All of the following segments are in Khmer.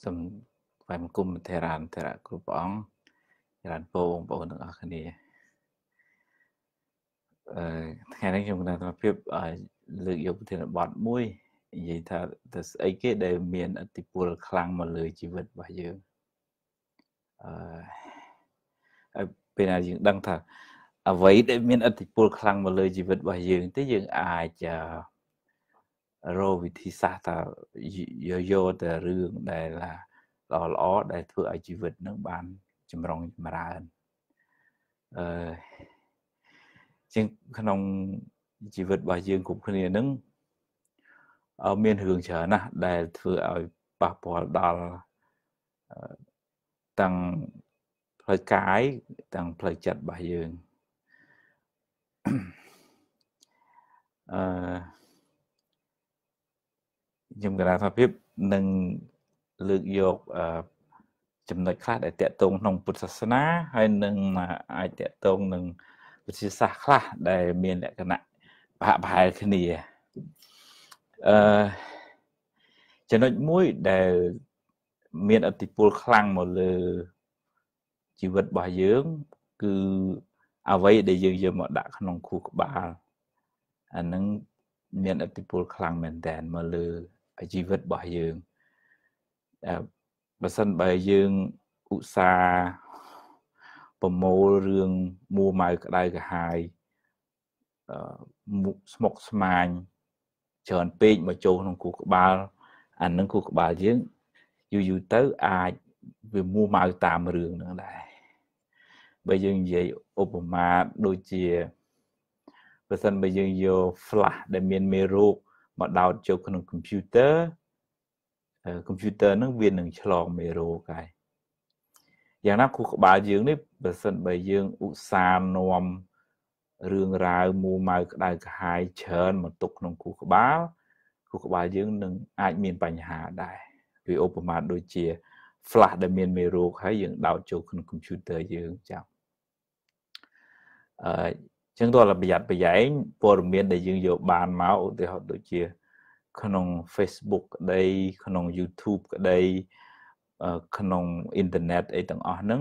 Some បែបគុំធេរានធេរៈគ្រប់ព្រះអង្គចរពបងប្អូនទាំងអស់គ្នាថ្ងៃនេះខ្ញុំគណៈភាពលើកយកប្រធានបទមួយនិយាយថាទៅស្អីគេដែលមានឥទ្ធិពលខ្លាំងមកលើជីវិតរបស់យើងហើយពេលណាយើងដឹងថាអ្វីដែលមានឥទ្ធិពលខ្លាំងមកលើជីវិតរបស់យើងទេយើងអាចរកវិធីសាស្ត្រថាយកតែរឿងដែលល្អដែលធ្វើឲ្យជីវិតនឹងបានចម្រុងចម្រើនជាងក្នុងជីវិតរបស់យើងគ្រប់គ្នានឹងមានរឿងច្រើនណាស់ដែលធ្វើឲ្យប៉ះពាល់ដល់ទាំងផ្លូវកាយទាំងផ្លូវចិត្តរបស់យើងខ្ញុំគណៈថាភាពនឹងលើកយកចំណុចខ្លះដែលតាក់ទងក្នុងពុទ្ធសាសនាហើយនឹងអាចតាក់ទងនឹងវិទ្យាសាស្ត្រខ្លះដែលមានលក្ខណៈប្រហែលគ្នាចំណុចមួយដែលមានឥទ្ធិពលខ្លាំងមកលើជីវិតរបស់យើងគឺអ្វីដែលយើងយកមកដាក់ក្នុងខួរក្បាលអានឹងមានឥទ្ធិពលខ្លាំងមែនទែនមកលើជីវិតរបស់យើងបើសិនបើយើងឧស្សាហ៍ប្រមូលរឿងមួម៉ៅក្តៅក្រហាយស្មុគស្មាញច្រើនពេកមកចូលក្នុងខួរក្បាលអានឹងខួរក្បាលយើងយូរទៅអាចវាមួម៉ៅតាមរឿងហ្នឹងដែរបើយើងនិយាយឧបមាដូចជាបើសិនបើយើងយក flash ដែលមានមេរោគមកដោតចូលក្នុង computer ហ្នឹងវានឹងឆ្លងមេរោគហើយយ៉ាងណាខួរក្បាលយើងនេះបើសិនបើយើងឧស្សាហ៍នាំរឿងរ៉ាវមួម៉ៅក្តៅក្រហាយច្រើនមកទុកក្នុងខួរក្បាលយើងនឹងអាចមានបញ្ហាដែរវាឧបមាដូចជា flash ដែលមានមេរោគហើយយើងដោតចូលក្នុង computer យើងចឹងចឹងដល់ប្រយ័ត្នប្រយែងព័ត៌មានដែលយើងយកបានមកឧទាហរណ៍ដូចជាក្នុង Facebook ក្តីក្នុង YouTube ក្តីក្នុងអ៊ីនធឺណិតអីទាំងអស់ហ្នឹង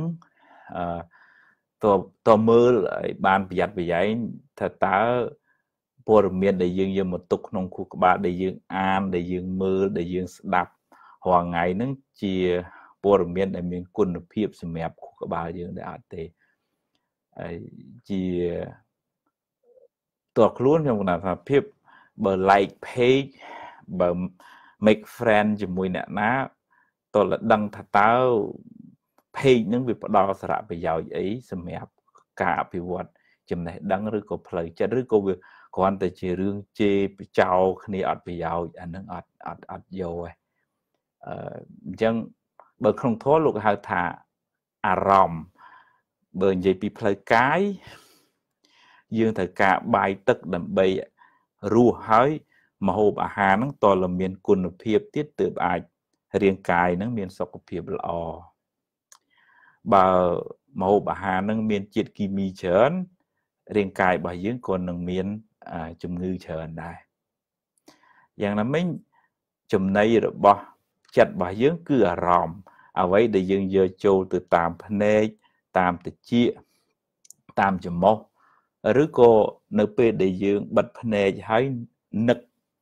តើមើលឲ្យបានប្រយ័ត្នប្រយែងថាតើព័ត៌មានដែលយើងយកមកទុកក្នុងខួរក្បាលដែលយើងអានដែលយើងមើលដែលយើងស្ដាប់រាល់ថ្ងៃហ្នឹងជាព័ត៌មានដែលមានគុណភាពសម្រាប់ខួរក្បាលយើងដែរអត់ទេហើយជាតើខ្លួនខ្ញុំគណថាភាពបើ like page បើ make friend ជាមួយអ្នកណាតើដឹងថាតើ page ហ្នឹងវាផ្ដល់សារៈប្រយោជន៍អីសម្រាប់ការអភិវឌ្ឍចំណេះដឹងឬក៏ផ្លូវចិត្តឬក៏វាគ្រាន់តែជារឿងជេរបចោគ្នាអត់ប្រយោជន៍អាហ្នឹងអត់យកទេអញ្ចឹងបើក្នុងធម៌លោកហៅថាអារម្មណ៍បើនិយាយពីផ្លូវកាយយើងត្រូវការបាយទឹកដើម្បីរស់ហើយម្ហូបអាហារហ្នឹងតើមានគុណភាពទៀតទើបអាចរាងកាយហ្នឹងមានសុខភាពល្អបើម្ហូបអាហារហ្នឹងមានជាតិគីមីច្រើនរាងកាយរបស់យើងក៏នឹងមានជំងឺច្រើនដែរយ៉ាងណាមិញចំណីរបស់ចិត្តរបស់យើងគឺអារម្មណ៍អ្វីដែលយើងយកចូលទៅតាមភ្នែកតាមត្រចៀកតាមច្រមុះឬក៏នៅពេលដែលយើងបិទភ្នែកហើយនឹក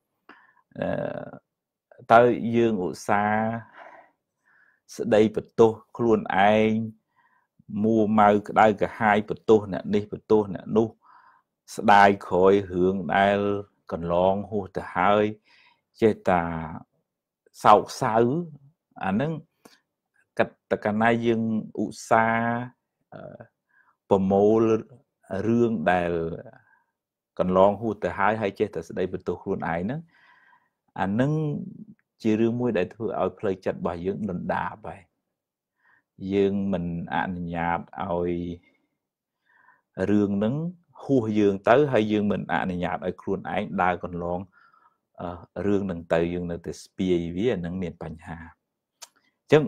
តើយើងឧស្សាហ៍ស្ដីបន្ទោសខ្លួនឯងមួម៉ៅក្តៅក្រហាយបន្ទោសអ្នកនេះបន្ទោសអ្នកនោះស្ដាយក្រោយរឿងដែលកន្លងហួសទៅហើយចេះតាសោកសៅអាហ្នឹងកាលណាយើងឧស្សាហ៍ប្រមូលរឿងដែលកន្លងហួសទៅហើយចេះតែស្ដីបន្ទោសខ្លួនឯងហ្នឹងអាហ្នឹងជារឿងមួយដែលធ្វើឲ្យផ្លូវចិត្តរបស់យើងដុនដាបហើយយើងមិនអនុញ្ញាតឲ្យរឿងហ្នឹងហួសយើងទៅហើយយើងមិនអនុញ្ញាតឲ្យខ្លួនឯងដើរកន្លងរឿងហ្នឹងទៅយើងនៅតែស្ពាយវាអាហ្នឹងមានបញ្ហាអញ្ចឹង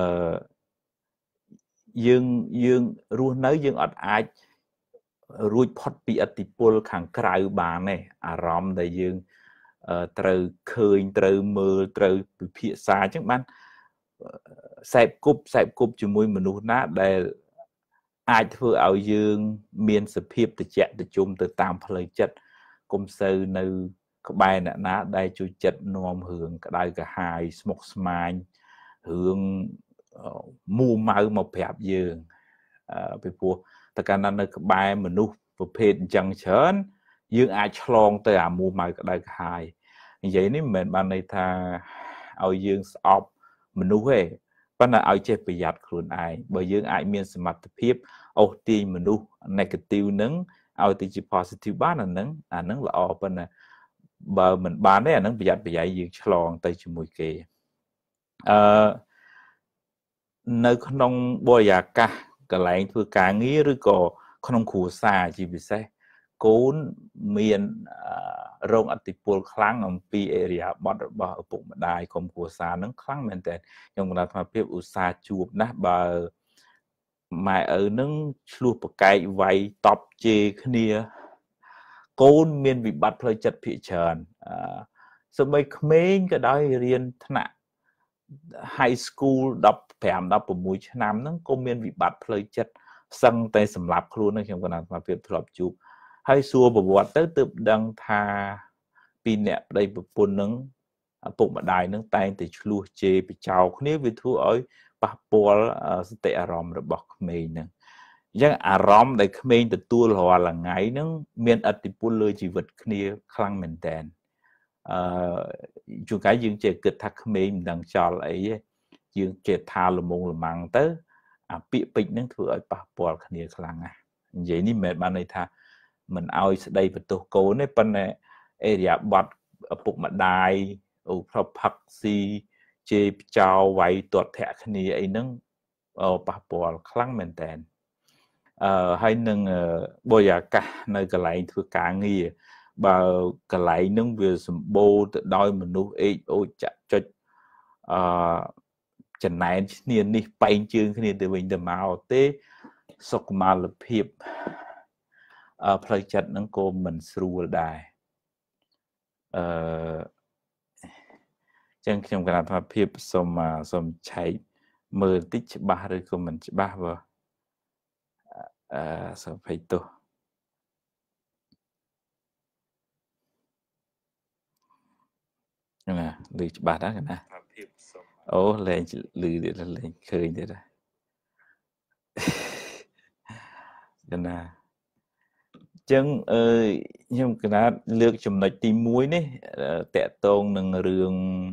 យើងរស់នៅយើងអត់អាចរួចផុតពីឥទ្ធិពលខាងក្រៅបានទេអារម្មណ៍ដែលយើងត្រូវឃើញត្រូវមើលត្រូវពិភាក្សាអញ្ចឹងបាន Sẹp cúp cho mùi mà nụ ná để ai thưa ảo dương miên sập hiệp từ chạy từ chung từ tam phơi chất công sư nơi các bài nè ná đây chú chất nôm hưởng cả đây cả hai smoke smile hưởng mua máu một phép dương bị phù tất cả nơi các bài mà nụ và phê chẳng chớn dương ai chlong tới mua máu cả đây cả hai vậy nếu mình ban này tha ảo dương stop mình nụ về bắt đầu ai chơi bị giặt khuôn ai bởi dương ai miên sầm mặt phép ô ti mình nu negative nắng ao ti chỉ positive bán là nắng là ở bên này bờ mình bán đấy nắng bị dạy dương chlong tay chỉ mùi kề nơi không bôi già cả cái lại thưa cả nghĩ rồi có không khổ xa chỉ vì sao cố miền rong atipol kháng ở pi area bọt bờ ở bụng đài không khổ xa nắng kháng men tệ trong là thằng phép usa chuột nát bờ mà ở nâng luôn một cái vay top chê kia côn miền bị bắt hơi chặt thị trần sau mấy mấy cái đó riêng thà high school đọc phèm đọc của mũi năm nó cô miền bị bắt hơi chặt sân tay sầm lạp luôn nó không có nào mà việc thọp chụp hay xua bộ bọt tới tự đăng tha pin nẹp đây bộ phun nâng bụng mà đài nâng tay thì luôn chê bị chào nếu vì thua ấy bà bố tệ rõm rồi bọc mình nè nhưng rõm để mình từ tua hòa là ngày nó miền ắt thì bố lơi chỉ vật kia khăn mình đèn chúng cái dương chế kịch thắc mình đang cho lại dương chế tha là mông là mang tới bị bệnh nó thua ở bà bố kia khăn vậy nên mẹ bạn này tha mình ao đây vật tổ cố này bên này area bọt bụng mà đài ở phật si chế chào vậy tuột thẻ này ấy nâng bà bò khăn mình đèn hay nâng bây giờ cả nơi cái lại thưa cả nghề bà cái lại nâng về sầm bô tự đôi mình nuôi ấy ôi chặt cho trận này niên đi bay chương cái niên từ mình từ màu tế sọc mà lập hiệp plei chặt nâng cô mình sưu đài chẳng trong cái nào phép xôm chạy mơ tích ba rồi của mình ba vào sao phải tu nè lười ba đó cái nè ô lên lười để lên khơi thế đó cái nè chân ơi nhưng cái nào lược chùm nói tìm muối này tẹt tôn nâng rương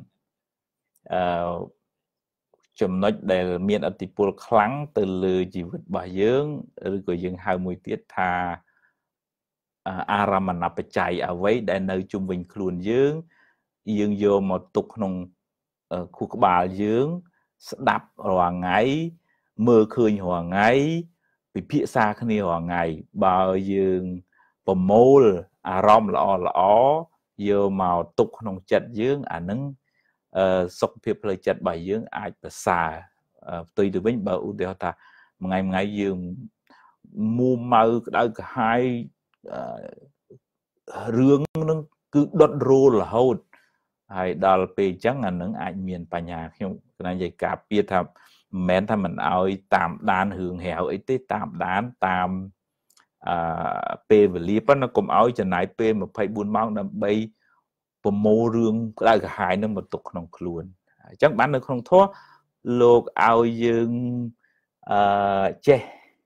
chùm nói để miền ở tỉ pol kháng từ lừa chỉ vật bà dưỡng rồi dương hai mùi tiết thà aramana chạy ở với để nơi chung bình khuôn dưỡng dương vô một tục nông khu bà dưỡng đạp hoàng ngày mưa khơi hoàng ngày bị phía xa khi hoàng ngày bà dương bầm môi arom lõ vô màu tục nông chặt dưỡng nâng sọc phiệp lời chặt bài dưỡng ai bà xa tùy từ bên bà ưu tiêu ta một ngày dương mua màu đã cả hai rương nó cứ đốt rô là hôn hay đào bề chẳng nâng ai miền bà nhà không cái này cả biết tham mến tham mình ao tạm đàn hưởng hẻo ấy tới tạm đàn tạm bề và liếp nó cũng ao cho nãy bề mà phải buôn máu nằm bay và mô rương đã cả hai nó một tục nông luôn chẳng bán được không thua lột ao dương chê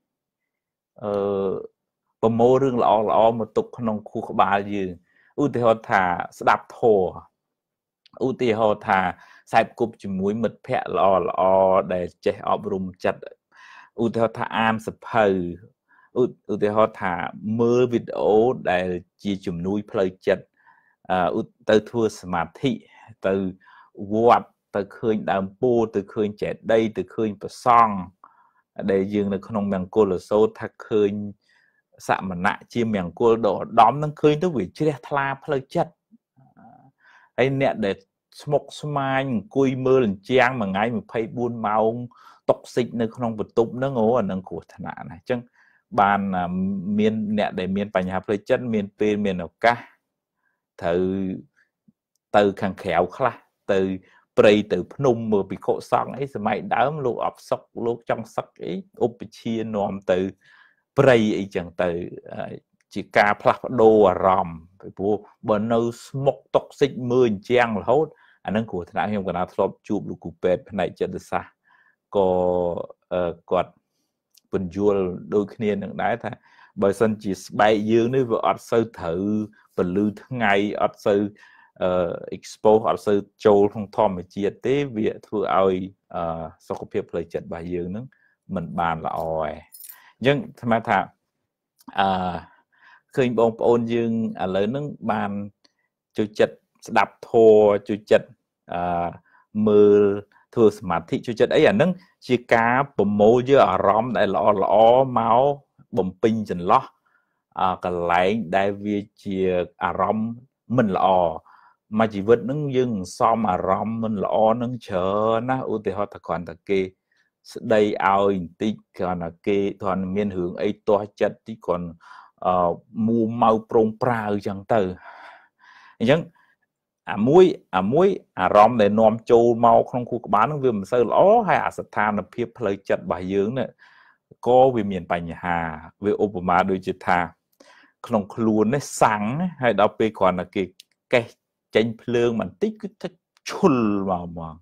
và mô rương lọ một tục nông khu ba dương ưu tiên họ thả đạp thô ưu tiên họ thả sai cục chỉ mũi mật phẹ lọ để chế ọp rùm chặt ưu tiên họ thả am sập hờ ưu tiên họ thả mơ video để chỉ chùm núi plei chặt từ thua smart thị từ quạt từ khơi đàm po từ khơi trẻ đây từ khơi và song để dương là không bằng cô là số thắc khơi sạm mà nạ chim mèng cô đỏ đóm nó khơi nó vì chưa thla plei chặt hay nè để smoke smile cùi mơ lần trang mà ngay mà phải buôn màu toxic nơi không vật tụng nó ngố ở nâng của thằng này chứ bàn miền nè để miền bành hạp lấy chân miền miền nào cả thử từ khăn khéo khla từ ព្រៃទៅភ្នំមើលពិខុសង្ឃអីសម័យដើមលោកអបសុកលោកចង់សឹកអីឧបជានាំទៅព្រៃអីចឹងទៅជាការផ្លាស់ប្ដូរអារម្មណ៍ពីព្រោះបើនៅស្មុកតុកសិចមើលអញ្ចាំងរហូតអានឹងគ្រោះថ្នាក់ខ្ញុំកណាធ្លាប់ជួបលោកគ្រូពេទ្យផ្នែកចិត្តសាស្ត្រក៏គាត់ពន្យល់ដូចគ្នានឹងដែរថាបើសិនជាស្បែកយើងនេះវាអត់សូវត្រូវពលឺថ្ងៃអត់សូវexpose អត់សូវចូលក្នុងធម្មជាតិទេវាធ្វើឲ្យសុខភាពផ្លូវចិត្តរបស់យើងនឹងមិនបានល្អឯងអញ្ចឹងស្មានថាឃើញបងប្អូនយើងឥឡូវហ្នឹងបានជួយចិត្តស្ដាប់ធម៌ជួយចិត្តមើលធ្វើសមាធិជួយចិត្តអីអាហ្នឹងជាការប្រមូលយកអារម្មណ៍ដែលល្អល្អមកបំពេញចន្លោះកន្លែងដែលវាជាអារម្មណ៍មិនល្អមួយជីវិតហ្នឹងយើងសំអារម្មណ៍មិនល្អនឹងច្រើនណាឧទាហរណ៍ថាគ្រាន់តែគេស្ដីឲ្យបន្តិចគ្រាន់តែគេគ្រាន់មានរឿងអីទាស់ចិត្តទីគ្រាន់មួម៉ៅប្រងប្រាអញ្ចឹងទៅអញ្ចឹងអាមួយអារម្មណ៍ដែលនាំចូលមកក្នុងខួរក្បាលហ្នឹងវាមិនសូវល្អហើយអាស្ថានភាពផ្លូវចិត្តរបស់យើងនេះក៏វាមានបញ្ហាវាឧបមាដូចជាថាក្នុងខ្លួននេះសាំងហើយដល់ពេលគ្រាន់តែគេកេះចេញភ្លើងបន្តិចគឺថាឈុលមក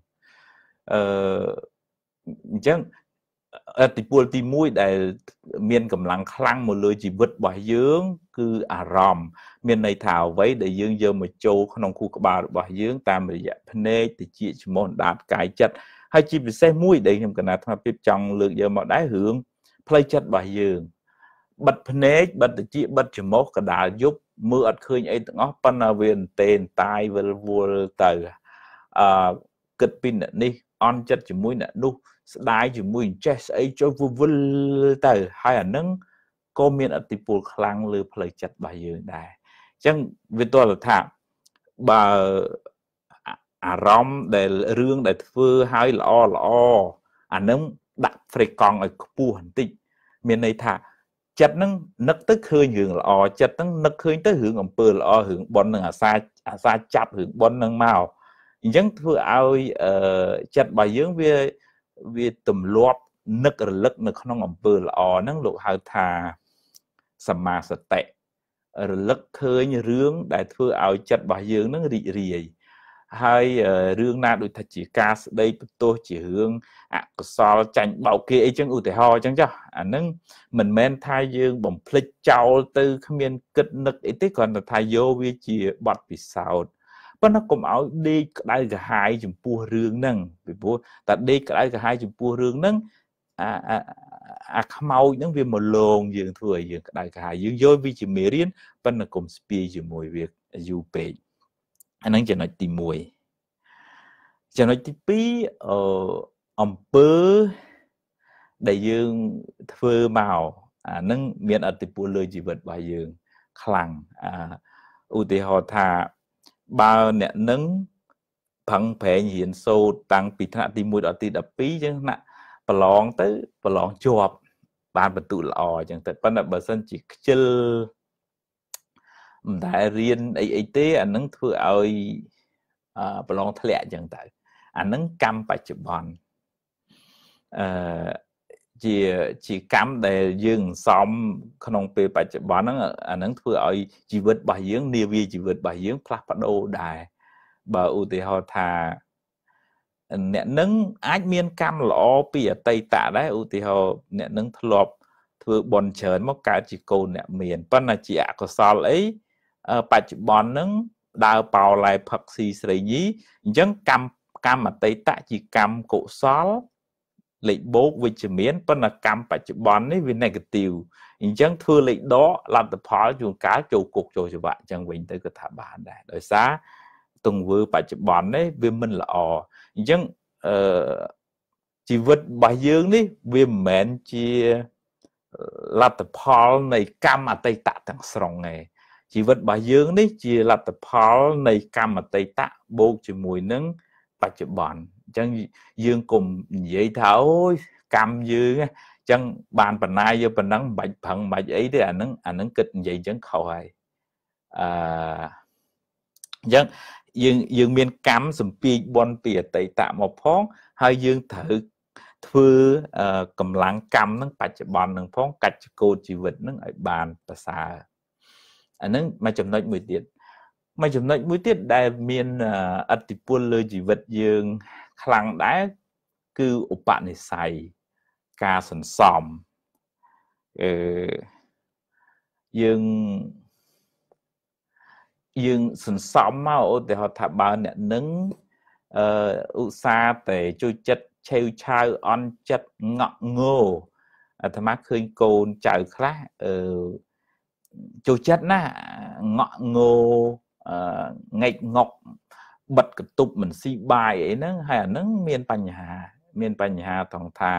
អញ្ចឹងឥទ្ធិពលទី1ដែលមានកម្លាំងខ្លាំងមកលើជីវិតរបស់យើងគឺអារម្មណ៍មានន័យថាអ្វីដែលយើងយកមកចូលក្នុងខួរក្បាលរបស់យើងតាមរយៈភ្នែកតិចច្រមុះអណ្ដាតកាយចិត្តហើយជាពិសេសមួយដែលខ្ញុំកណាត់ថាភាពចង់លើកយកមកដែររឿងផ្លូវចិត្តរបស់យើងបិទភ្នែកបិទតិចបិទច្រមុះកដាលយប់មើលអត់ឃើញអីទាំងអស់ប៉ុន្តែវាអន្តែនតាយវិលវល់ទៅគិតពីអ្នកនេះអន់ចិត្តជាមួយអ្នកនោះស្ដាយជាមួយអញ្ចេះស្អីចូលវិលទៅហើយអានឹងក៏មានឥទ្ធិពលខ្លាំងលើផ្លូវចិត្តរបស់យើងដែរអញ្ចឹងវាទល់ថាបើអារម្មណ៍ដែលរឿងដែលធ្វើឲ្យល្អអានឹងដាក់ frequency ឲ្យខ្ពស់បន្តិចមានន័យថាចិត្តនឹងនឹកទៅឃើញរឿងល្អចិត្តនឹងនឹកឃើញទៅរឿងអំពើល្អរឿងបុណ្យនឹងអាសាចាប់រឿងបុណ្យនឹងមកអញ្ចឹងធ្វើឲ្យចិត្តរបស់យើងវាទម្លាប់នឹករលឹកនៅក្នុងអំពើល្អហ្នឹងលោកហៅថាសម្មាសតិរលឹកឃើញរឿងដែលធ្វើឲ្យចិត្តរបស់យើងហ្នឹងរីករាយហើយរឿងណាដូចថាជាការស្ដីបន្ទោសជារឿងអកុសលចាញ់បោកគេអីចឹងឧទាហរណ៍ចឹងចុះអាហ្នឹងមិនមែនថាយើងបំភ្លេចចោលទៅគ្មានគិតនឹកអីទេគ្រាន់តែថាយកវាជាបទពិសោធន៍ប៉ុន្តែកុំឲ្យដេកក្តៅក្រហាយចំពោះរឿងហ្នឹងពីព្រោះតែដេកក្តៅក្រហាយចំពោះរឿងហ្នឹងអាខ្មោចហ្នឹងវាមកលងយើងធ្វើឲ្យយើងក្តៅក្រហាយយើងយកវាជាមេរៀនប៉ុន្តែកុំស្ពាយជាមួយវាយូរពេកអាហ្នឹងចំណុចទី1ចំណុចទី2អំពើដែលយើងធ្វើមកអាហ្នឹងមានឥទ្ធិពលលើជីវិតរបស់យើងខ្លាំងឧទាហរណ៍ថាបើអ្នកនឹងប្រឹងប្រែងរៀនសូត្រតាំងពីថ្នាក់ទី1ដល់ទី12ចឹងណាប្រឡងទៅប្រឡងជាប់បានបន្ទុកល្អចឹងទៅប៉ុន្តែបើសិនជាខ្ជិលមិនដែលរៀនអីទេអានឹងធ្វើឲ្យប្រឡងធ្លាក់ចឹងទៅអានឹងកម្មបច្ចុប្បន្នជាកម្មដែលយើងសំក្នុងពេលបច្ចុប្បន្នហ្នឹងអានឹងធ្វើឲ្យជីវិតរបស់យើងនាវាជីវិតរបស់យើងផ្លាស់ប្ដូរដែរបើឧទាហរណ៍ថាអ្នកនឹងអាចមានកម្មល្អពីអតីតដែរឧទាហរណ៍អ្នកនឹងធ្លាប់ធ្វើបុណ្យច្រើនមកកើតជាកូនអ្នកមានប៉ុន្តែជាអកុសលអីបច្ចុប្បន្នហ្នឹងដើរប៉ោឡែផឹកស៊ីស្រីញីអញ្ចឹងកម្មអតីតជាកម្មកុសលលេខបូកវិជ្ជមានប៉ុន្តែកម្មបច្ចុប្បន្ននេះវា negative អញ្ចឹងធ្វើលេខដកលទ្ធផលជួនកាលចូលគុកចូលច្បាប់អញ្ចឹងវិញទៅក៏ថាបានដែរដោយសារទង្វើបច្ចុប្បន្ននេះវាមិនល្អអញ្ចឹងជីវិតរបស់យើងនេះវាមិនមែនជាលទ្ធផលនៃកម្មអតីតទាំងស្រុងទេជីវិតរបស់យើងនេះជាលទ្ធផលនៃកម្មអតីតបូកជាមួយនឹងបច្ចុប្បន្នអញ្ចឹងយើងកុំនិយាយថាអូយកម្មយើងអញ្ចឹងបានបណ្ណាយកប៉ុណ្ណឹងមិនបាច់ប្រឹងមិនបាច់អីទេអានឹងគិតនិយាយអញ្ចឹងខុសហើយអញ្ចឹងយើងមានកម្មសម្ពីបនពីអតីតមកផងហើយយើងត្រូវធ្វើកម្លាំងកម្មនឹងបច្ចុប្បន្ននឹងផងកាច់កោតជីវិតនឹងឲ្យបានប្រសើរអានឹងមួយចំណុចមួយទៀតដែលមានឥទ្ធិពលលើជីវិតយើងខ្លាំងដែរគឺឧបនិស្ស័យការសន្សំយើងសន្សំមកឧទាហរណ៍ថាបើអ្នកនឹងឧស្សាហ៍តែជួយចិត្តឆេវឆាវអន់ចិត្តងក់ងោអាត្មាឃើញកូនចៅខ្លះចូលចិត្តណាងក់ងោងែកងក់បិទកន្ទប់មិនស៊ីបាយអីហ្នឹងហើយអាហ្នឹងមានបញ្ហាត្រង់ថា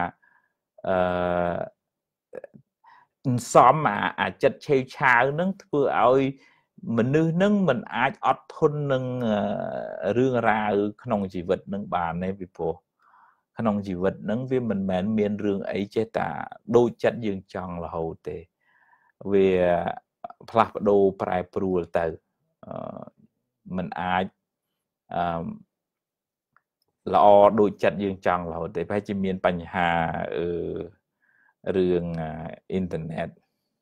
សំអាចិត្តឆេវឆាវហ្នឹងធ្វើឲ្យមនុស្សនឹងមិនអាចអត់ធន់នឹងរឿងរ៉ាវក្នុងជីវិតនឹងបានទេពីព្រោះក្នុងជីវិតនឹងវាមិនមែនមានរឿងអីចេះតែដូចចិត្តយើងចង់រហូតទេវាផ្លាស់ប្ដូរប្រែប្រួលទៅមិនអាចល្អដូចចិត្តយើងចង់រហូតទេប្រហែលជាមានបញ្ហារឿងអ៊ីនធឺណិត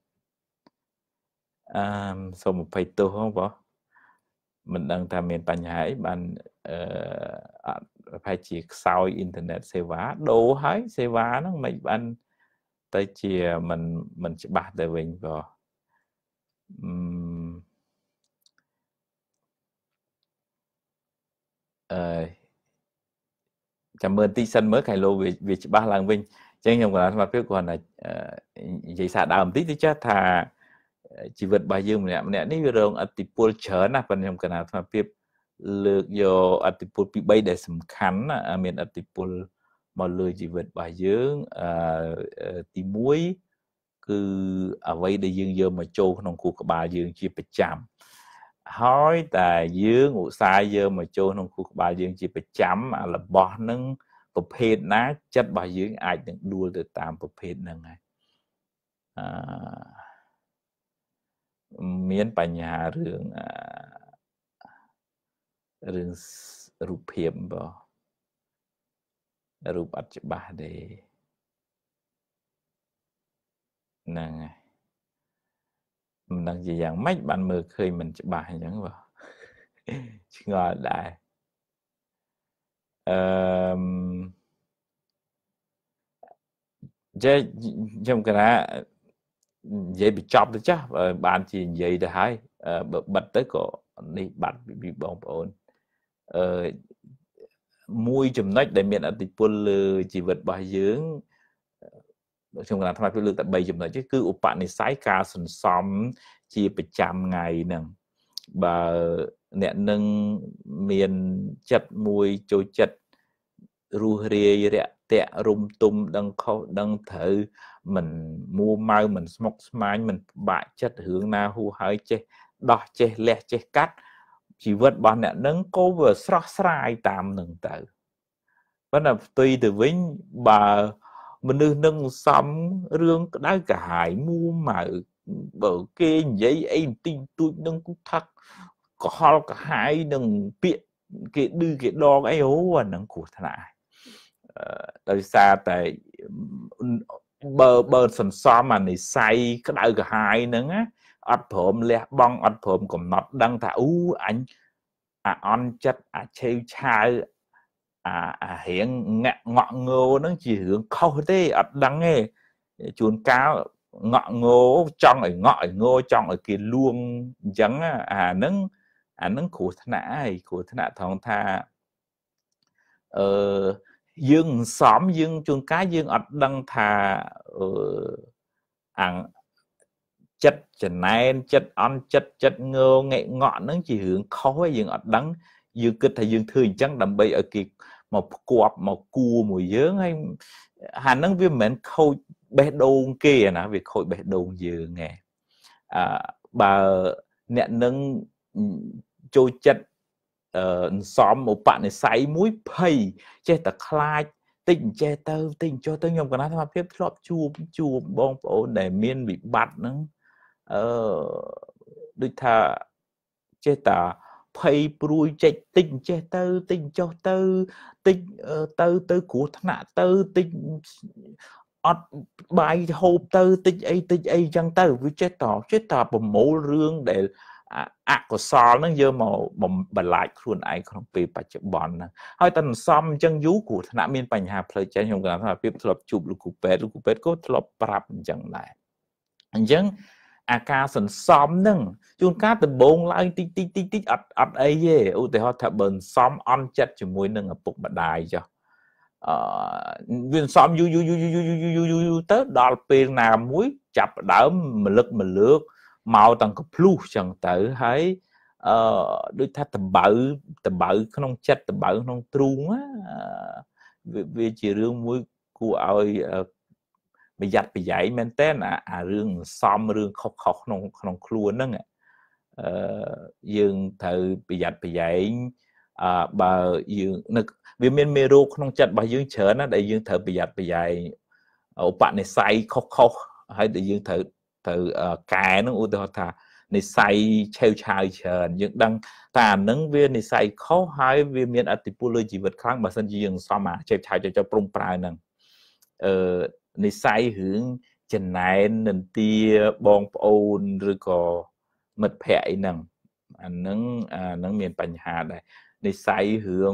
សូមអភ័យទោសបងប្អូនមិនដឹងថាមានបញ្ហាអីបានប្រហែលជាខ្សោយអ៊ីនធឺណិតសេវាដូរហើយសេវាហ្នឹងមិនបានទៅជាមិនច្បាស់ទៅវិញបងចាំមើលតិចសិនមើលខៃឡូវាច្បាស់ឡើងវិញអញ្ចឹងខ្ញុំគាត់ថាពេលគាត់និយាយសារដើមបន្តិចទៅចាស់ថាជីវិតរបស់យើងម្នាក់នេះវារងឥទ្ធិពលច្រើនណាស់ប៉ុន្តែខ្ញុំគាត់ថាភាពលើកយកឥទ្ធិពលពី3ដែលសំខាន់ណាមានឥទ្ធិពលមកលើជីវិតរបស់យើងទី1គឺអ្វីដែលយើងយកមកចូលក្នុងខួរក្បាលយើងជាប្រចាំហើយតែយើងឧស្សាហ៍យកមកចូលក្នុងខួរក្បាលយើងជាប្រចាំរបស់នឹងប្រភេទណាចិត្តរបស់យើងអាចនឹងដួលទៅតាមប្រភេទហ្នឹងហើយមានបញ្ហារឿងរូបភាពបងរូបអត់ច្បាស់ទេហ្នឹងហើយមិនដឹងជាយ៉ាងម៉េចបានមើលឃើញមិនច្បាស់អញ្ចឹងបងឆ្ងល់ដែរខ្ញុំគិតថានិយាយបញ្ចប់ទៅចាស់បានជានិយាយទៅហើយបើបិទទៅក៏នេះបាត់ពីបងប្អូនមួយចំណុចដែលមានឥទ្ធិពលលើជីវិតរបស់យើងខ្ញុំគិតថាថ្មលើកតែ3ចំណុចគឺឧបនិស្ស័យការសន្សំជាប្រចាំថ្ងៃហ្នឹងបើអ្នកនឹងមានចិត្តមួយចូលចិត្តរស់រាយរាក់ទាក់រុំទុំដឹងខុសដឹងត្រូវមិនមួម៉ៅមិនស្មុគស្មាញមិនបាក់ចិត្តរឿងណាហួសហើយចេះដោះចេះលះចេះកាត់ជីវិតរបស់អ្នកនឹងក៏វាស្រស់ស្រាយតាមនឹងទៅប៉ុន្តែផ្ទុយទៅវិញបើមនុស្សនឹងសំរឿងក្តៅក្រហាយមួម៉ៅបើគេនិយាយអីបន្តិចតួចនឹងគូថាកុហលក្រហាយនឹងពាក្យគេឌឺគេដងអីអូអានឹងគ្រោះថ្នាក់ដោយសារតែបើសន្សំអានិស្ស័យក្តៅក្រហាយហ្នឹងអត់ព្រមលះបង់អត់ព្រមកំណត់ដឹងថាអូអញអាអន់ចិត្តអាឆេវឆាវអារៀងងាក់ងក់ងោហ្នឹងជារឿងខុសទេអត់ដឹងទេជួនកាលងក់ងោចង់ឲ្យងក់ឲ្យងោចង់ឲ្យគេលួងអញ្ចឹងអាហ្នឹងគ្រោះថ្នាក់ហើយគ្រោះថ្នាក់ត្រង់ថាយើងសំយើងជួនកាលយើងអត់ដឹងថាចិត្តចំណែនចិត្តអន់ចិត្តងើងែកងក់ហ្នឹងជារឿងខុសហើយយើងអត់ដឹងយើងគិតថាយើងធ្វើអញ្ចឹងដើម្បីឲ្យគេមកផ្គប់មកគួរមួយយើងហើយអាហ្នឹងវាមិនមែនខូចបេះដូងគេណាវាខូចបេះដូងយើងឯងបើអ្នកនឹងចូលចិត្តសំឧបនិស្ស័យមួយភ័យចេះតែខ្លាចតិចចេះទៅខ្ញុំកណាថាភាពធ្លាប់ជួបបងប្អូនដែលមានវិបត្តិហ្នឹងដូចថាចេះតែភ័យព្រួយចេះតិចចេះទៅតិចចុះទៅតិចទៅគ្រោះថ្នាក់ទៅតិចអត់បាយហូបទៅតិចអីចឹងទៅវាចេះតែប្រមូលរឿងដែលអកុសលហ្នឹងយកមកបន្លាចខ្លួនឯងក្នុងពេលបច្ចុប្បន្នហ្នឹងហើយតែសំអញ្ចឹងយូរគ្រោះថ្នាក់មានបញ្ហាផ្លូវចិត្តខ្ញុំគាត់ថាភាពធ្លាប់ជួបលោកគ្រូពេទ្យក៏ធ្លាប់ប្រាប់អញ្ចឹងដែរអញ្ចឹងអាការសន្សំហ្នឹងជួនកាលដំបងឡើងតិចអត់អីទេឧទាហរណ៍ថាបើសន្សំអន់ចិត្តជាមួយនឹងឪពុកម្ដាយចុះវាសន្សំយូរទៅដល់ពេលណាមួយចាប់ដើមម្លឹកម្លើកមកតាំងកភ្លុះចឹងទៅហើយដូចថាតបៅក្នុងចិត្តតបៅក្នុងទ្រូងវាជារឿងមួយគួរឲ្យប្រយ័ត្នប្រយែងមែនតើអារឿងសំរឿងខុសក្នុងខ្លួនហ្នឹងយើងត្រូវប្រយ័ត្នប្រយែងបើយើងនឹកវាមានមេរោគក្នុងចិត្តរបស់យើងច្រើនណាស់ដែលយើងត្រូវប្រយ័ត្នប្រយែងឧបនិស្ស័យខុសហើយដែលយើងត្រូវកែហ្នឹងឧទាហរណ៍ថានិស្ស័យឆេវឆាវច្រើនយើងដឹងតែអានឹងវានិស្ស័យខុសហើយវាមានអតិពលលើជីវិតខ្លាំងបើសិនជាយើងសំអាឆេវឆាវចុះព្រមប្រើហ្នឹងនិស្ស័យរឿងចំណែននន្ទាបងប្អូនឬក៏មិត្តភ័ក្តិអីហ្នឹងអានឹងមានបញ្ហាដែរនិស្ស័យរឿង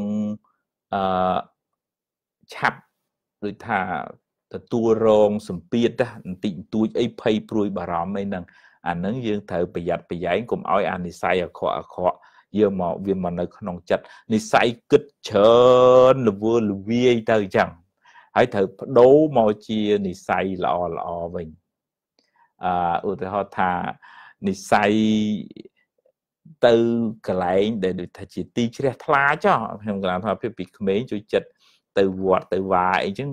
ឆាប់ដូចថាទទួលរងសម្ពាធបន្តិចបន្តួចអីភ័យព្រួយបារម្ភអីហ្នឹងអានឹងយើងត្រូវប្រយ័ត្នប្រយែងកុំឲ្យអានិស្ស័យអាក្រក់យកមកវាមកនៅក្នុងចិត្តនិស្ស័យគិតច្រើនលវើលវាយទៅអញ្ចឹងហើយត្រូវបដូរមកជានិស្ស័យល្អវិញឧទាហរណ៍ថានិស្ស័យទៅកន្លែងដែលដូចថាជាទីជ្រះថ្លាចុះខ្ញុំកន្លងថាពីក្មេងជួយចិត្តទៅវត្តទៅវាអីចឹង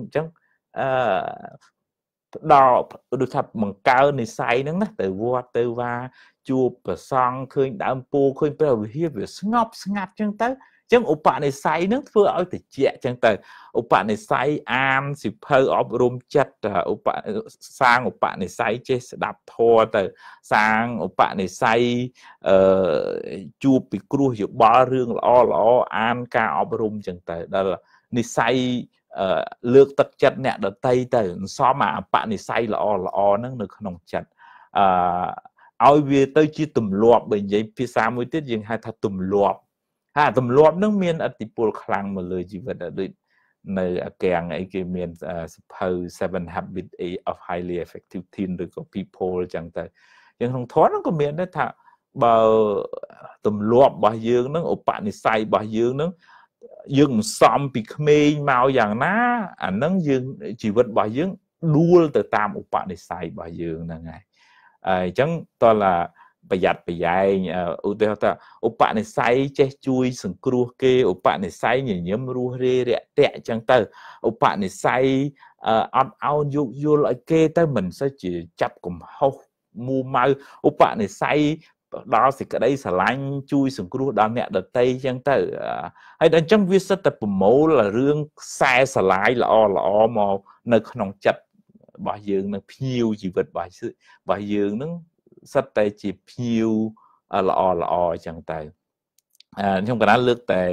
ដល់ដូចថាបង្កើននិស្ស័យហ្នឹងណាទៅវត្តទៅវាជួបប្រសង់ឃើញដើមពោឃើញព្រះវិហារវាស្ងប់ស្ងាត់ចឹងទៅចឹងឧបនិស្ស័យហ្នឹងធ្វើឲ្យត្រជាក់ចឹងទៅឧបនិស្ស័យអានសិភៅអប់រំចិត្តសាងឧបនិស្ស័យចេះស្ដាប់ធម៌ទៅសាងឧបនិស្ស័យជួបពិគ្រោះយោបល់រឿងល្អអានការអប់រំចឹងទៅដល់និស្ស័យលើកទឹកចិត្តអ្នកដតីទៅសំអាបនិស្ស័យល្អហ្នឹងនៅក្នុងចិត្តឲ្យវាទៅជាទម្លាប់បើនិយាយភាសាមួយទៀតយើងហៅថាទម្លាប់ហើយទម្លាប់ហ្នឹងមានឥទ្ធិពលខ្លាំងមកលើជីវិតដូចនៅអាកាំងអីគេមានសភៅ 7 Habits of Highly Effective Teen ឬក៏ People ចឹងទៅយ៉ាងក្នុងធម៌ហ្នឹងក៏មានដែរថាបើទម្លាប់របស់យើងហ្នឹងឧបនិស្ស័យរបស់យើងហ្នឹងយើងសំពីក្មេងមកយ៉ាងណាអាហ្នឹងយើងជីវិតរបស់យើងដួលទៅតាមឧបនិស្ស័យរបស់យើងហ្នឹងហើយអញ្ចឹងតើឡាប្រយ័ត្នប្រយែងឧទាហរណ៍ថាឧបនិស្ស័យចេះជួយសង្គ្រោះគេឧបនិស្ស័យញញឹមរស់រាយរាក់ទាក់អញ្ចឹងទៅឧបនិស្ស័យអត់អោនយោគយល់ឲ្យគេទៅមិនសូវជាចាប់កំហុសមូម៉ៅឧបនិស្ស័យដល់សេចក្តីស្រឡាញ់ជួយសង្គ្រោះដល់អ្នកដតីអញ្ចឹងទៅហើយដល់អញ្ចឹងវាសិតតែប្រមូលរឿងខ្សែស្រឡាយល្អមកនៅក្នុងចិត្តរបស់យើងនឹងភ្ញៀវជីវិតរបស់យើងនឹងសិតតែជាភ្ញៀវល្អអញ្ចឹងទៅខ្ញុំកណ្ដាលលើកតែ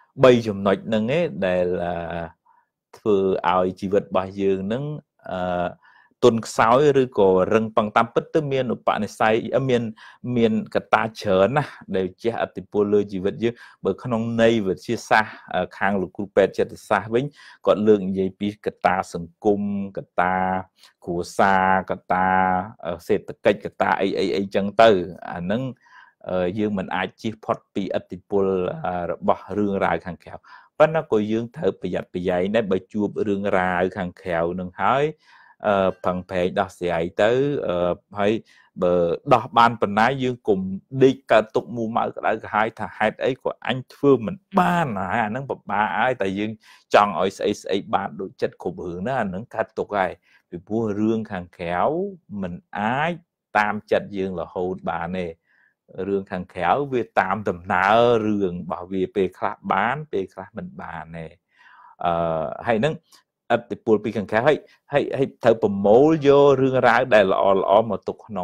3ចំណុចហ្នឹងឯងដែលធ្វើឲ្យជីវិតរបស់យើងនឹងទុនខ្សោយឬក៏រឹងប៉ឹងតាមពិតទៅមានឧបនិស្ស័យមានកត្តាច្រើនណាស់ដែលជះឥទ្ធិពលលើជីវិតយើងបើក្នុងន័យវិទ្យាសាស្ត្រខាងលោកគ្រូពេទ្យចិត្តសាស្ត្រវិញគាត់លើកនិយាយពីកត្តាសង្គមកត្តាគ្រួសារកត្តាសេដ្ឋកិច្ចកត្តាអីចឹងទៅអាហ្នឹងយើងមិនអាចជៀសផុតពីឥទ្ធិពលរបស់រឿងរ៉ាវខាងក្រៅប៉ុន្តែក៏យើងត្រូវប្រយ័ត្នប្រយែងដែរបើជួបរឿងរ៉ាវខាងក្រៅនឹងហើយផឹងប្រែងដោះស្រាយទៅហើយបើដោះបានប៉ុណ្ណាយើងកុំដេកកើតទុកមូម៉ៅក្តៅក្រហាយថាហេតុអីក៏អញធ្វើមិនបានហើយអាហ្នឹងពិបាកហើយតែយើងចង់ឲ្យស្អីបានដូចចិត្តគ្រប់រឿងណាអាហ្នឹងកើតទុកហើយពីព្រោះរឿងខាងក្រៅមិនអាចតាមចិត្តយើងរហូតបានទេរឿងខាងក្រៅវាតាមដំណើររឿងរបស់វាពេលខ្លះបានពេលខ្លះមិនបានទេហើយហ្នឹងឥទ្ធិពលពីខាងក្រៅហើយត្រូវប្រមូលយករឿងរ៉ាវដែលល្អមកទុកក្នុង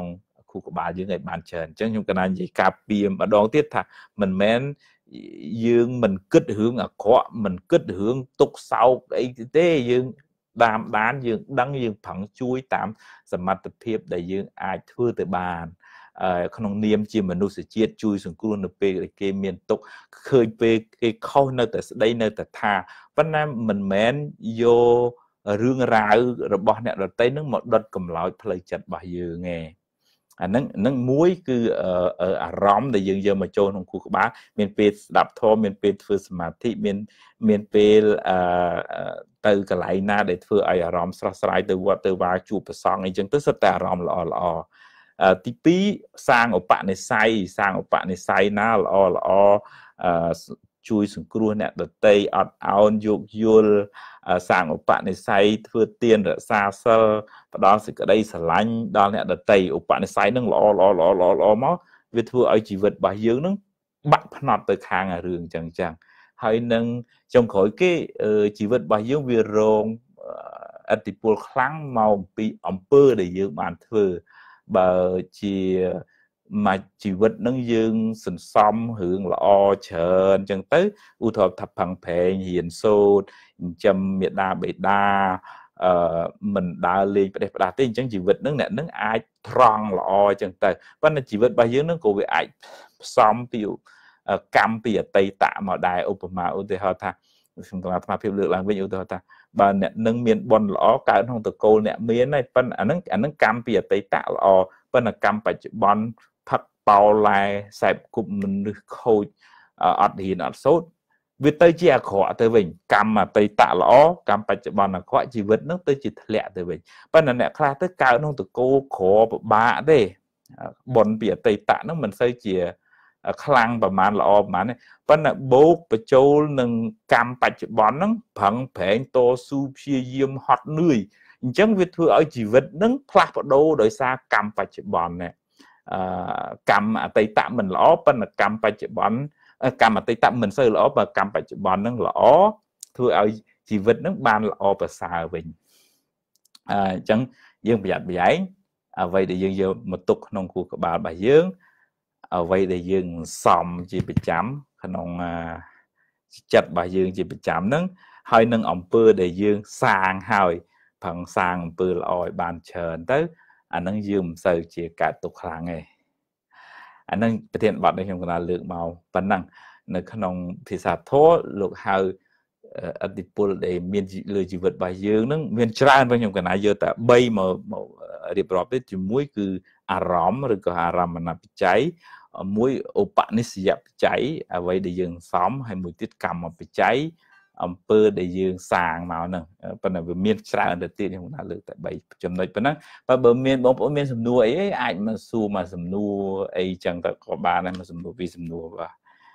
ខួរក្បាលយើងឲ្យបានច្រើនអញ្ចឹងខ្ញុំកណានិយាយការពីម្ដងទៀតថាមិនមែនយើងមិនគិតរឿងអាក្រក់មិនគិតរឿងទុកសោកអីទេយើងដានយើងដឹងយើងប្រឹងជួយតាមសមត្ថភាពដែលយើងអាចធ្វើទៅបានក្នុងនាមជាមនុស្សជាតិជួយសង្គ្រោះនៅពេលដែលគេមានទុក្ខឃើញពេលគេខុសនៅតែស្ដីនៅតែថាប៉ុន្តែមិនមែនយករឿងរ៉ាវរបស់អ្នកដទៃនឹងមកដុតកម្លោចផ្លូវចិត្តរបស់យើងឯងអាហ្នឹងមួយគឺអារម្មណ៍ដែលយើងយកមកចូលក្នុងខួរក្បាលមានពេលស្ដាប់ធម៌មានពេលធ្វើសមាធិមានពេលទៅកន្លែងណាដែលធ្វើឲ្យអារម្មណ៍ស្រស់ស្រាយទៅវត្តទៅវាជួបប្រសងអីចឹងទៅសិតតែអារម្មណ៍ល្អទី2សាងឧបនិស្ស័យណាល្អជួយសង្គ្រោះអ្នកដទៃអត់ឱនយោគយល់សាងឧបនិស្ស័យធ្វើទានរក្សាសិលផ្ដល់សេចក្តីស្រឡាញ់ដល់អ្នកដទៃឧបនិស្ស័យនឹងល្អមកវាធ្វើឲ្យជីវិតរបស់យើងនឹងបាក់ផ្នត់ទៅខាងរឿងចឹងហើយនឹងចុងក្រោយគេជីវិតរបស់យើងវារងឥទ្ធិពលខ្លាំងមកពីអំពើដែលយើងបានធ្វើបើជាមកជីវិតនឹងយើងសន្សំរឿងល្អច្រើនអញ្ចឹងទៅឧទាហរណ៍ថាផឹងប្រេងរៀនសូត្រចិញ្ចឹមមេដាបេដាមិនដើរលេងផ្ដេសផ្ដាស់ទេអញ្ចឹងជីវិតនឹងអ្នកនឹងអាចត្រង់ល្អអញ្ចឹងទៅប៉ុន្តែជីវិតរបស់យើងនឹងក៏វាអាចផ្សំពីកម្មពីអតីតមកដែរឧបមាឧទាហរណ៍ថាសម្រាប់អាត្មាភាពលើកឡើងវិញឧទាហរណ៍ថាបើអ្នកនឹងមានបុណ្យល្អកើតក្នុងតកូលអ្នកមានហើយប៉ុន្តែអានឹងកម្មពីអតីតល្អប៉ុន្តែកម្មបច្ចុប្បន្នផឹកបោឡែសែបគប់មនុស្សខូចអត់រៀនអត់សូត្រវាទៅជាអាក្រក់ទៅវិញកម្មអតីតល្អកម្មបច្ចុប្បន្នអាក្រក់ជីវិតនឹងទៅជាធ្លាក់ទៅវិញប៉ុន្តែអ្នកខ្លះទៅកើតក្នុងតកូលក្រពិបាកទេបុណ្យពីអតីតហ្នឹងមិនសូវជាខ្លាំងប្រមាណល្អប្រមាណទេប៉ុន្តែបូកបញ្ចូលនឹងកម្មបច្ចុប្បន្នហ្នឹងប្រឹងប្រែងតស៊ូព្យាយាមហត់នឿយអញ្ចឹងវាធ្វើឲ្យជីវិតហ្នឹងផ្លាស់ប្ដូរដោយសារកម្មបច្ចុប្បន្ននេះកម្មអតីតមិនល្អប៉ុន្តែកម្មបច្ចុប្បន្នកម្មអតីតមិនសូវល្អបើកម្មបច្ចុប្បន្នហ្នឹងល្អធ្វើឲ្យជីវិតហ្នឹងបានល្អប្រសើរវិញអញ្ចឹងយើងប្រយ័ត្នប្រយែងអ្វីដែលយើងយកមកទុកក្នុងខួរក្បាលរបស់យើងអ្វីដែលយើងសំជាប្រចាំក្នុងចិត្តរបស់យើងជាប្រចាំហ្នឹងហើយនឹងអំពើដែលយើងសាងហើយប្រឹងសាងអំពើល្អឲ្យបានច្រើនទៅអាហ្នឹងយើងមិនសូវជាកើតទុកខ្លាំងទេអាហ្នឹងប្រធានបទនេះខ្ញុំកណាលើកមកប៉ុណ្ណឹងនៅក្នុងភាសាធម៌លោកហៅអតិពលដែលមានលើជីវិតរបស់យើងហ្នឹងមានច្រើនវិញខ្ញុំកណាយកតែ3មករៀបរាប់ទេជាមួយគឺអារម្មណ៍ឬក៏អារម្មណបច្ច័យមួយឧបនិស្សយបច្ច័យអ្វីដែលយើងសំហើយមួយទៀតកម្មបច្ច័យអំពើដែលយើងសាងមកហ្នឹងប៉ុន្តែវាមានច្រើនទៅទៀតខ្ញុំណាលើកតែ3ចំណុចប៉ុណ្ណឹងបើមានបងប្អូនមានសំណួរអីអាចមកសួរមកសំណួរអីចឹងទៅក៏បានដែរមកសំណួរពីសំណួរបាទ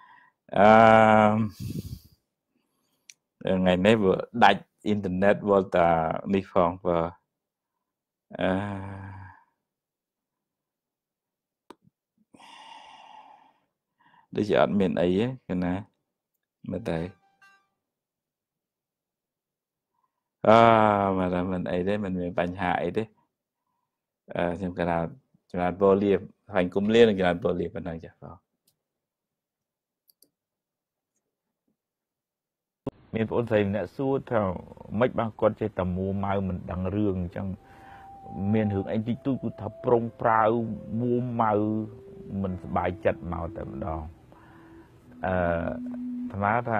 ថ្ងៃនេះវាដាច់អ៊ីនធឺណិតវល់តានេះផងបាទដូចជាអត់មានអីទេណាមើលតែមិនអីទេមិនមានបញ្ហាអីទេខ្ញុំកណាចំណាត់ពលលៀបហើយគុំលៀនចំណាត់ពលលៀបប៉ុណ្ណឹងចាស់បងមានបងប្អូនស្រីម្នាក់សួរថាម៉េចបានគាត់ចេះតែមួម៉ៅមិនដឹងរឿងអញ្ចឹងមានរឿងអីតិចតួចគឺថាប្រុងប្រៅមួម៉ៅមិនសบายចិត្តមកតែម្ដងស្មារថា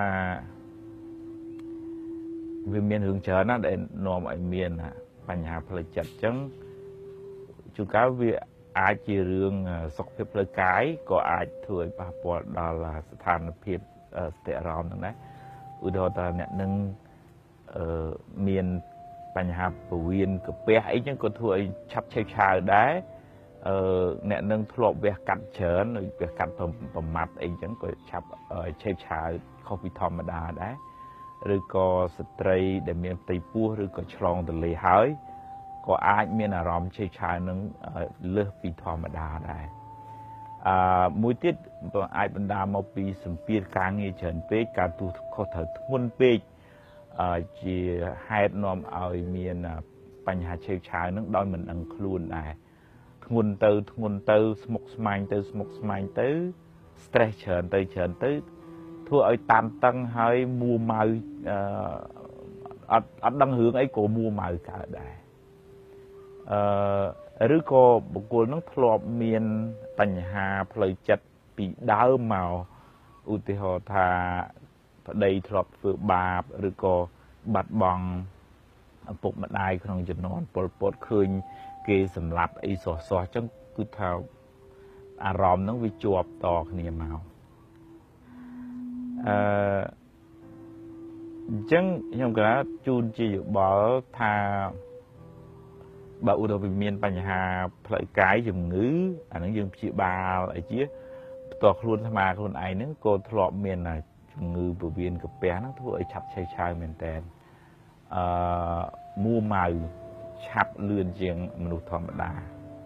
វាមានរឿងច្រើនណាស់ដែលនាំឲ្យមានបញ្ហាផ្លូវចិត្តអញ្ចឹងជួនកាលវាអាចជារឿងសុខភាពផ្លូវកាយក៏អាចធ្វើឲ្យប៉ះពាល់ដល់ស្ថានភាពស្ថិរភាពហ្នឹងដែរឧទាហរណ៍ថាអ្នកនឹងមានបញ្ហាពោះវៀនកាពះអីចឹងក៏ធ្វើឲ្យឆាប់ឆេវឆាវដែរអ្នកនឹងធ្លាប់វះកាត់ច្រើនវះកាត់ប្រមាត់អីចឹងក៏ឆាប់ឆេវឆាវខុសពីធម្មតាដែរឬក៏ស្ត្រីដែលមានផ្ទៃពោះឬក៏ឆ្លងទន្លេហើយក៏អាចមានអារម្មណ៍ឆេវឆាវនឹងលើសពីធម្មតាដែរមួយទៀតអាចបណ្ដាលមកពីសម្ពាធការងារច្រើនពេកការទូខុសត្រូវធ្ងន់ពេកជាហេតុនាំឲ្យមានបញ្ហាឆេវឆាវនឹងដោយមិនដឹងខ្លួនដែរធ្ងន់ទៅស្មុកស្មាញទៅ stress ច្រើនទៅធ្វើឲ្យតានតឹងហើយមួម៉ៅអត់ដឹងរឿងអីក៏មួម៉ៅកើតដែរឬក៏បុគ្គលនឹងធ្លាប់មានបញ្ហាផ្លូវចិត្តពីដើមមកឧទាហរណ៍ថាប្តីធ្លាប់ធ្វើបាបឬក៏បាត់បង់ឪពុកម្ដាយក្នុងជំនាន់ពលពតឃើញគេសម្លាប់អីសោះអញ្ចឹងគឺថាអារម្មណ៍ហ្នឹងវាជាប់តគ្នាមកអញ្ចឹងខ្ញុំក៏ជូនជាយោបល់ថាបើឧទាហរណ៍មានបញ្ហាផ្លូវកាយជំងឺអាហ្នឹងយើងព្យាបាលអីជាផ្ទាល់ខ្លួនស្មាខ្លួនឯងហ្នឹងក៏ធ្លាប់មានជំងឺពោះវៀនកាពះហ្នឹងធ្វើឲ្យឆាប់ឆេវឆាវមែនតើមួម៉ៅឆាប់លឿនជាងមនុស្សធម្មតា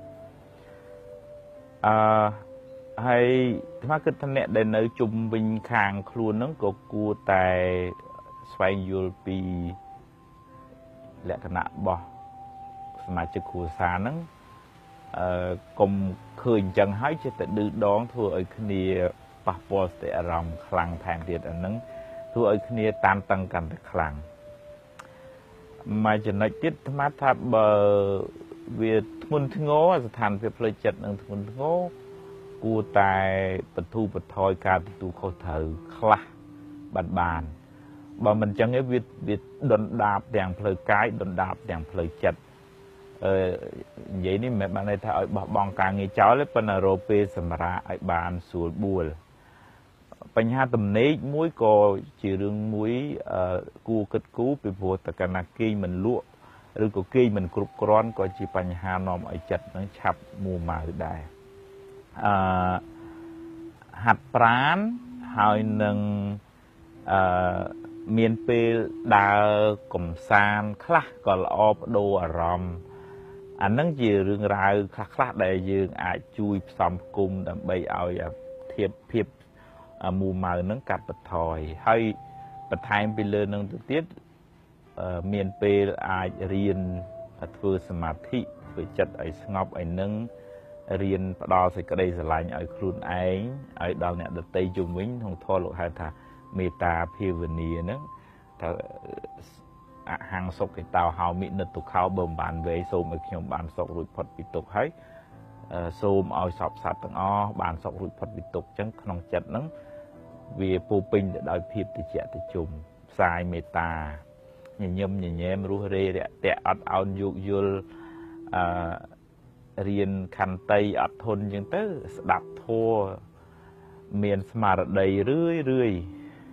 ហើយស្មាគិតថាអ្នកដែលនៅជុំវិញខាងខ្លួនហ្នឹងក៏គួរតែស្វែងយល់ពីលក្ខណៈរបស់សមាជិកគ្រួសារហ្នឹងកុំឃើញអញ្ចឹងហើយចេះតែឌឺដងធ្វើឲ្យគ្នាប៉ះពាល់សតិអារម្មណ៍ខ្លាំងថែមទៀតអាហ្នឹងធ្វើឲ្យគ្នាតានតឹងកាន់តែខ្លាំងមួយចំណុចទៀតស្មាថាបើវាធ្ងន់ធ្ងរស្ថានភាពផ្លូវចិត្តនឹងធ្ងន់ធ្ងរគួរតែបន្ធូរបន្ថយការទទួលខុសត្រូវខ្លះបានបើមិនអញ្ចឹងវាដុនដាបទាំងផ្លូវកាយដុនដាបទាំងផ្លូវចិត្តនិយាយនេះមិនបានន័យថាឲ្យបោះបង់ការងារចោលទេប៉ុន្តែរកពេលសម្រាកឲ្យបានស្រួលបួលបញ្ហាទំនេរមួយក៏ជារឿងមួយគួរគិតគូរពីព្រោះតកណាគេងមិនលក់ឬក៏គេងមិនគ្រប់គ្រាន់ក៏ជាបញ្ហានាំឲ្យចិត្តនឹងឆាប់មួម៉ៅដែរហាត់ប្រាណហើយនឹងមានពេលដើរកំសាន្តខ្លះក៏ល្អបដូរអារម្មណ៍អានឹងជារឿងរ៉ាវខ្លះដែលយើងអាចជួយផ្សំផ្គុំដើម្បីឲ្យភាពមួម៉ៅនឹងកាត់បន្ថយហើយបន្ថែមពីលើនឹងទៅទៀតមានពេលអាចរៀនធ្វើសមាធិធ្វើចិត្តឲ្យស្ងប់ឲ្យនឹងរៀនផ្ដល់សេចក្តីស្រឡាញ់ឲ្យខ្លួនឯងឲ្យដល់អ្នកដទៃជុំវិញក្នុងធម៌លោកហៅថាមេត្តាភាវនាហ្នឹងថាអហង្សុខេតោហោមិនិទុខោបើមិនបានវេសូមឲ្យខ្ញុំបានសុខរួចផុតពីទុក្ខហើយសូមឲ្យសពសត្វទាំងអស់បានសុខរួចផុតពីទុក្ខអញ្ចឹងក្នុងចិត្តហ្នឹងវាពោពេញទៅដោយភាពតិចតិជុំផ្សាយមេត្តាញញឹមញញែមរស់រេរាក់ទាក់អត់ឱនយោគយល់រៀនខន្តីអត់ធន់អញ្ចឹងទៅស្ដាប់ធម៌មានស្មារតីរឿយ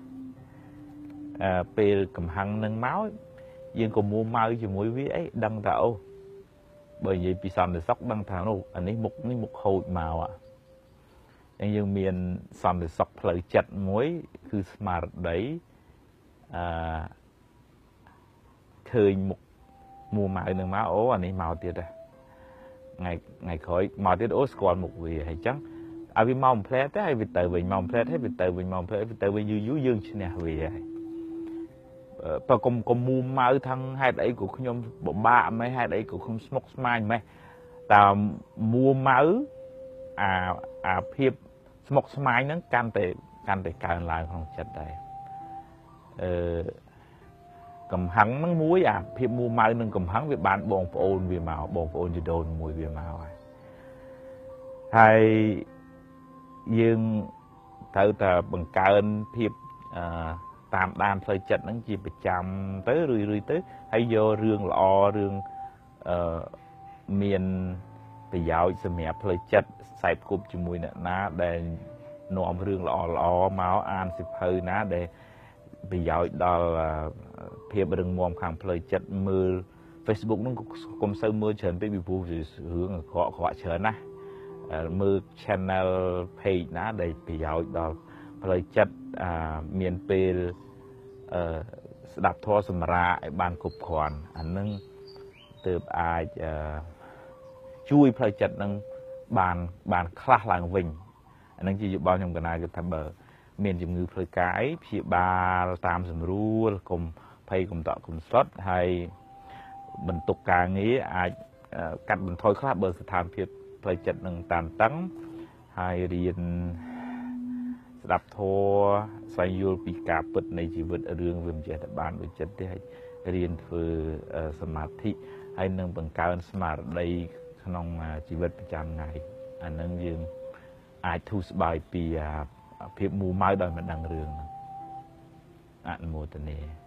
ពេលកំហឹងនឹងមកយើងក៏មួម៉ៅជាមួយវាអីដឹងថាអូបើនិយាយពីសន្តិសុខដឹងថានោះអានេះមុខហូចមកអញ្ចឹងយើងមានសន្តិសុខផ្លូវចិត្តមួយគឺស្មារតីឃើញមុខមួម៉ៅនឹងមកអូអានេះមកទៀតដែរថ្ងៃក្រោយមកទៀតអូស្គាល់មុខវាហើយអញ្ចឹងឲ្យវាមកបំផ្លែតទៅហើយវាទៅវិញមកបំផ្លែតហើយវាទៅវិញមកបំផ្លែតវាទៅវិញយូរយើងឈ្នះវាហើយបើកុំមួម៉ៅថឹងហេតុអីក៏ខ្ញុំពិបាកម៉េចហេតុអីក៏ខ្ញុំស្មុគស្មាញម៉េចតែមួម៉ៅអាភាពស្មុគស្មាញហ្នឹងកាន់តែកើនឡើងក្នុងចិត្តដែរកំហឹងហ្នឹងមួយអាភាពមួម៉ៅនឹងកំហឹងវាបានបងប្អូនវាមកបងប្អូនជីដូនមួយវាមកហើយយើងត្រូវតែបង្កើនភាពតាមដានផ្លូវចិត្តហ្នឹងជាប្រចាំទៅរឿយទៅហើយយករឿងល្អរឿងមានប្រយោជន៍សម្រាប់ផ្លូវចិត្តខ្សែគប់ជាមួយអ្នកណាដែលនាំរឿងល្អមកអានសិភៅណាដែលប្រយោជន៍ដល់ភាពរឹងមាំខាងផ្លូវចិត្តមើល Facebook ហ្នឹងកុំសូវមើលច្រើនពេកពីព្រោះរឿងអាក្រក់ច្រើនណាស់មើល channel page ណាដែលប្រយោជន៍ដល់ផ្លូវចិត្តមានពេលស្ដាប់ធម៌សម្រាកឲ្យបានគ្រប់គ្រាន់អានឹងទើបអាចជួយផ្លូវចិត្តនឹងបានខ្លះឡើងវិញអានឹងជាយោបល់ខ្ញុំកណាគឺថាបើមានជំងឺផ្លូវកាយព្យាបាលតាមស្រួលកុំភ័យកុំតក់កុំស្លុតហើយបន្ទុកការងារអាចកាត់បន្ថយខ្លះបើស្ថានភាពផ្លូវចិត្តនឹងតានតឹងហើយរៀនស្ដាប់ធម៌ស្វែងយល់ពីការពិតនៃជីវិតរឿងវាមិនចេះតែបានដូចចិត្តទេហើយរៀនធ្វើសមាធិហើយនឹងបង្កើនស្មារតីក្នុងជីវិតប្រចាំថ្ងៃអានឹងយើងអាចធូរស្បើយពីភាពមូម៉ៅដោយមិនដឹងរឿងអនុមោទនា